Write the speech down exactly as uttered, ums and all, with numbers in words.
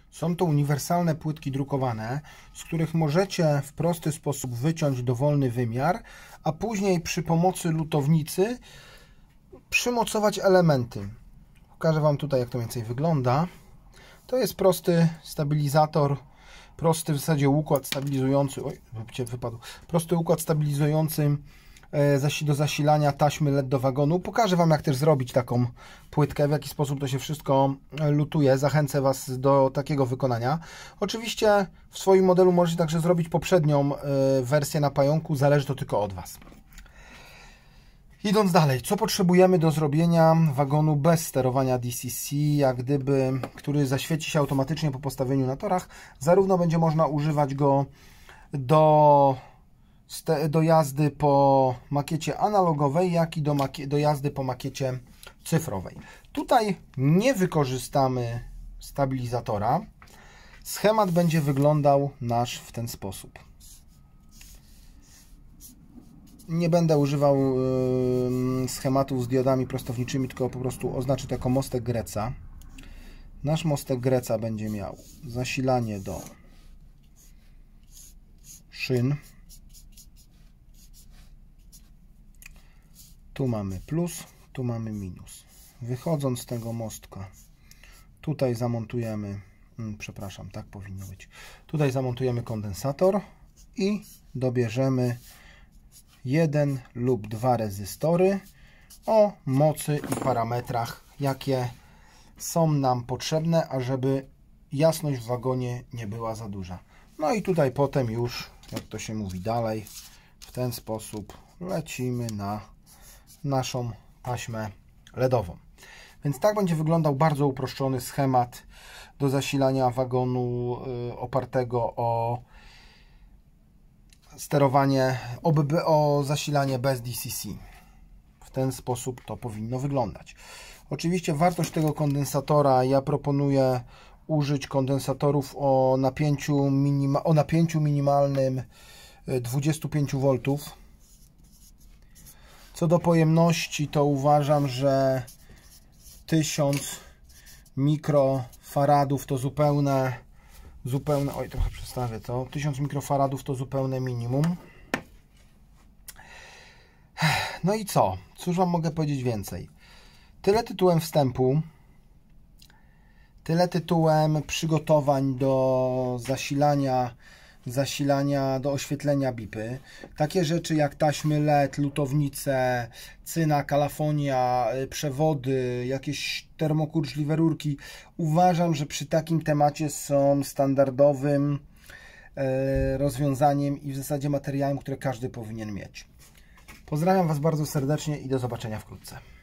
Są to uniwersalne płytki drukowane, z których możecie w prosty sposób wyciąć dowolny wymiar, a później przy pomocy lutownicy przymocować elementy. Pokażę Wam tutaj, jak to mniej więcej wygląda. To jest prosty stabilizator, prosty w zasadzie układ stabilizujący, oj, wypadł, prosty układ stabilizujący do zasilania taśmy L E D do wagonu. Pokażę Wam, jak też zrobić taką płytkę, w jaki sposób to się wszystko lutuje. Zachęcę Was do takiego wykonania. Oczywiście w swoim modelu możecie także zrobić poprzednią wersję na pająku, zależy to tylko od Was. Idąc dalej, co potrzebujemy do zrobienia wagonu bez sterowania D C C, jak gdyby, który zaświeci się automatycznie po postawieniu na torach. Zarówno będzie można używać go do, do jazdy po makiecie analogowej, jak i do, do jazdy po makiecie cyfrowej. Tutaj nie wykorzystamy stabilizatora. Schemat będzie wyglądał nasz w ten sposób. Nie będę używał yy, schematów z diodami prostowniczymi, tylko po prostu oznaczę to jako mostek Greca. Nasz mostek Greca będzie miał zasilanie do szyn. Tu mamy plus, tu mamy minus. Wychodząc z tego mostka, tutaj zamontujemy, yy, przepraszam, tak powinno być. Tutaj zamontujemy kondensator i dobierzemy jeden lub dwa rezystory o mocy i parametrach, jakie są nam potrzebne, ażeby jasność w wagonie nie była za duża. No i tutaj potem już, jak to się mówi dalej, w ten sposób lecimy na naszą taśmę LEDową. Więc tak będzie wyglądał bardzo uproszczony schemat do zasilania wagonu yy, opartego o sterowanie, o, o zasilanie bez D C C. W ten sposób to powinno wyglądać. Oczywiście wartość tego kondensatora, ja proponuję użyć kondensatorów o napięciu, minima, o napięciu minimalnym dwadzieścia pięć woltów. Co do pojemności, to uważam, że tysiąc mikrofaradów to zupełne Zupełne, oj, trochę przestawię to. tysiąc mikrofaradów to zupełne minimum. No i co? Cóż Wam mogę powiedzieć więcej? Tyle tytułem wstępu. Tyle tytułem przygotowań do zasilania, zasilania do oświetlenia bipy. Takie rzeczy jak taśmy L E D, lutownice, cyna, kalafonia, przewody, jakieś termokurczliwe rurki. Uważam, że przy takim temacie są standardowym rozwiązaniem i w zasadzie materiałem, które każdy powinien mieć. Pozdrawiam Was bardzo serdecznie i do zobaczenia wkrótce.